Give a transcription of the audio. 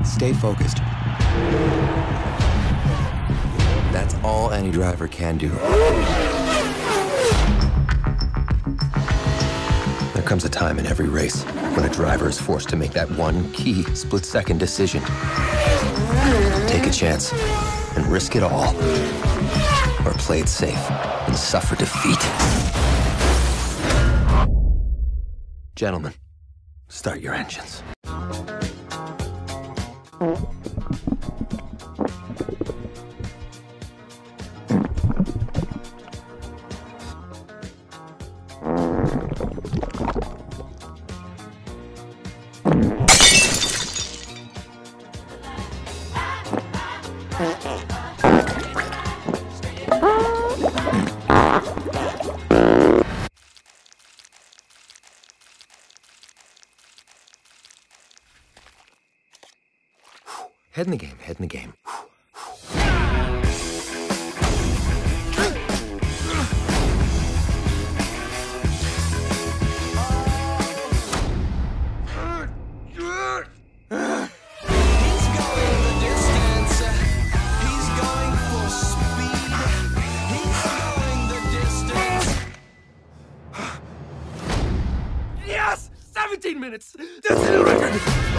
Stay focused. That's all any driver can do. There comes a time in every race when a driver is forced to make that one key split-second decision. Take a chance and risk it all, or play it safe and suffer defeat. Gentlemen, start your engines. Head in the game, head in the game. Yes! 17 minutes! That's the record!